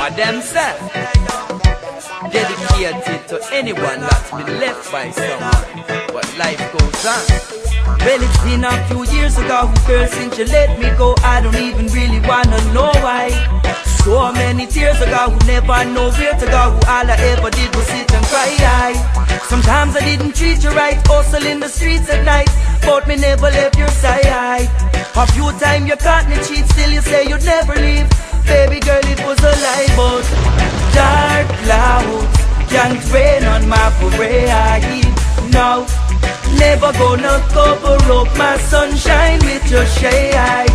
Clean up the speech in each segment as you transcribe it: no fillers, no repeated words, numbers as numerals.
What them say? Dedicated to anyone that's been left by someone, but life goes on. Well, it's been a few years ago, girl, since you let me go. I don't even really wanna know why. So many tears ago, who never know where to go. Who all I ever did was sit and cry. Sometimes I didn't treat you right, hustle in the streets at night, but me never left your side. A few times you caught me cheat, still you say you'd never leave. Baby girl, it was a lie, but dark clouds can't rain on my parade. No, never gonna cover up my sunshine with your shade.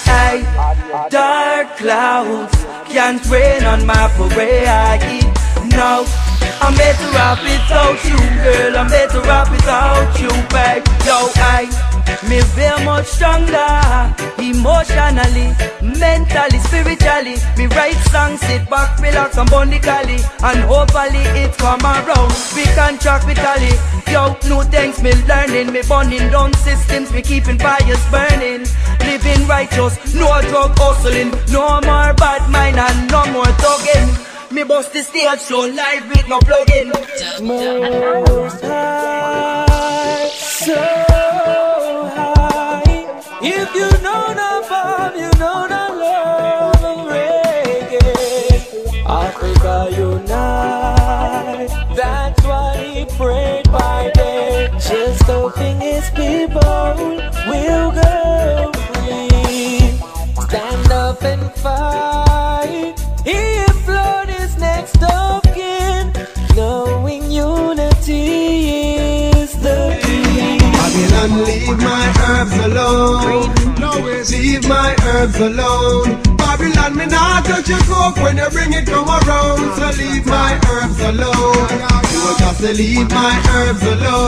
Dark clouds can't rain on my parade. No, I'm better off without you, girl. I'm better off without you, babe. Yo, me very much stronger, emotionally, mentally, spiritually. Me write songs, sit back, relax and bond the cali, and hopefully it come around. We can track with Ali. Yo, new things me learning, me burning down systems, me keeping fires burning. Living righteous, no drug hustling, no more bad mind and no more thugging. Me bust the stage so live with no plug-in. Most high, so high. If you know the form, you know the love of reggae. Africa unite, that's what he prayed by day. Just hoping his people will go free. Stand up and fight. He implored his next of kin, knowing unity is the key. Babylon, leave my herbs alone. Leave my herbs alone. Babylon, me not touch your coke when you bring it come around. So leave my herbs alone. You will just leave my herbs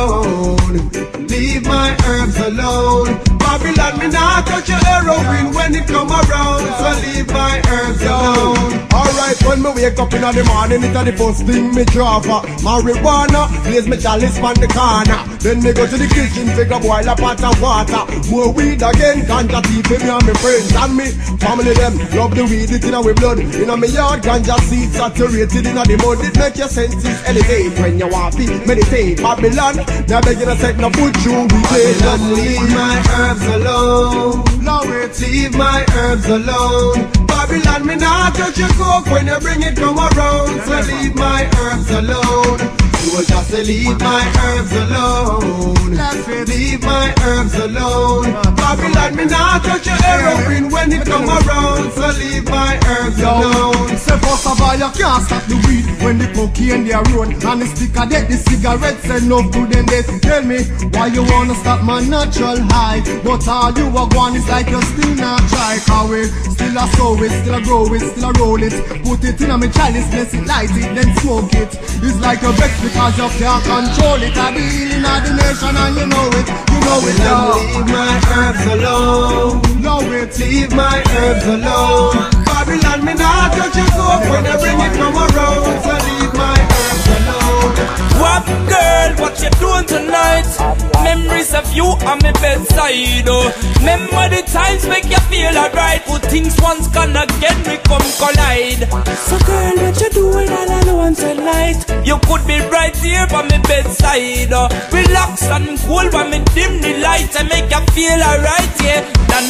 alone. Leave my herbs alone. Babylon, me not touch your heroin when it come around. So leave my herbs alone. Alright, when me wake up in the morning, it's the first thing me draw for marijuana. Place me chalice on the corner. Then me go to the kitchen, figure boil a pot of water. More weed again, ganja tea for me and my friends and me family them. Love the weed, it in our blood. In my yard, ganja seeds saturated in the mud. It make your senses elevate when you want to meditate. Babylon, now begin to set no foot through we play. Babylon, leave my herbs alone. Leave my herbs alone. Babylon, me not touch your coke when you bring it come around. So leave my herbs alone. You will just leave my herbs alone. Leave my herbs alone. Babylon, me not touch your heroin when it come around. So leave my herbs alone. Say first of all, you can't stop the weed when the cocaine they run. And the sticker dead, the cigarettes and no good in this. Tell me why you wanna stop my natural high, but all you are going is like you still not try. Cause we still a sow it, still a grow it, still a roll it. Put it in a me chalice, bless it, light it, then smoke it. It's like a vex because you can't control it. I be healing of the nation and you know it, you know it. Leave my herbs alone. Leave my herbs alone. Babylon, me not touch your coke when you bring it come around. So leave my herbs alone. What girl, what you doing tonight? Memories of you on my bedside. Oh. Remember the times make you feel alright. Good things once gone again, we come collide. So girl, what you doing all alone tonight? You could be right here by my bedside. Oh. Relax and cool when me dim the lights and make you feel alright, yeah.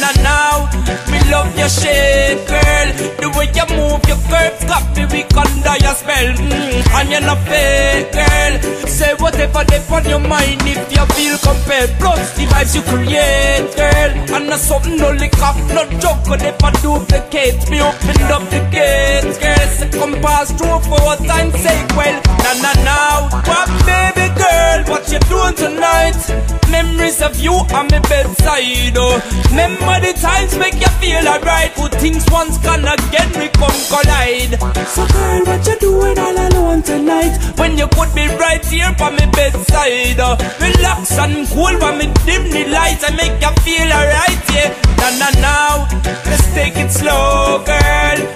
Now, me love your shape, girl. The way you move your curves got me weak under your spell. And you're not fake, girl. Say whatever they on your mind if you feel compelled. Plus the vibes you create, girl. And not something no lick up, no joke, but if I duplicate, me opened up the gates, girl. So come pass through for time's sake, well. Now, what baby girl, what you doing tonight? Memories of you on my bedside, oh. Remember the times make you feel alright. Good things once gone again, we come collide. So girl, what you doing all alone tonight? When you could be right here by my bedside, oh. Relax and cool when me dim the lights and make you feel alright, yeah. Now, let's take it slow, girl. Bust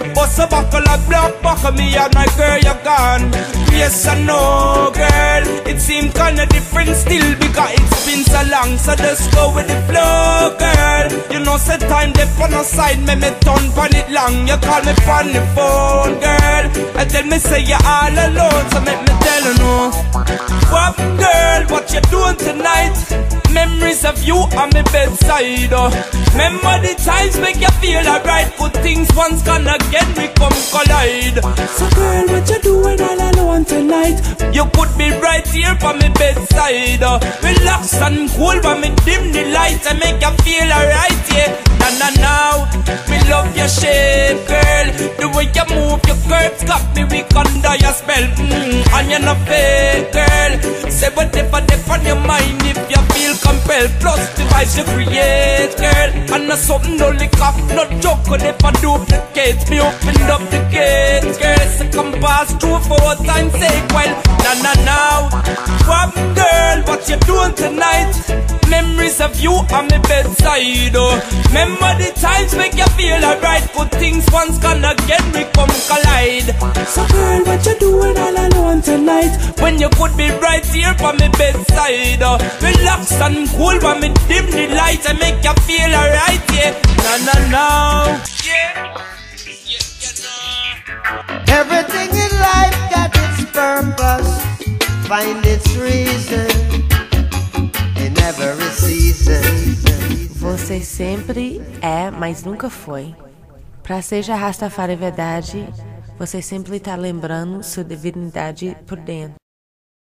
So buckle a black, buckle me and my girl, you're gone. Yes or no, girl? It seems kinda different still because it's been so long. So just go with the flow, girl. You know, set time they on the side, me turn on it long. You call me on the phone, girl, and tell me say you're all alone. So make me tell you no. What girl, what you doing tonight? Memories of you on my bedside. Remember the times make you feel alright. Good things once gone again, we come collide. So girl, what you doing all alone tonight? You could be right here by my bedside. Relax and cool by me dim the lights and make you feel alright, yeah. Now, me love your shape, girl. The way you move your curves got me weak under your spell. And you're not fake, girl. Say whatever they on your mind if you feel compelled. Plus the vibes you create, girl. And not something no lick off, no joke. Or if I duplicate, me opened up the gates, girl. So come pass through for time's sake. Well, now, what girl, what you doing tonight? Memories of you on my bedside. Remember the times make you feel alright. Good things once gone again, we come collide. So girl, what you doing all alone tonight? When you could be right here by my bedside. Relax and cool when me dim the lights and make you feel alright, yeah. Now, yeah. Everything in life got its purpose, find its reason in every season. Você sempre é, mas nunca foi. Pra seja Rastafari verdade, você sempre tá lembrando sua divinidade por dentro.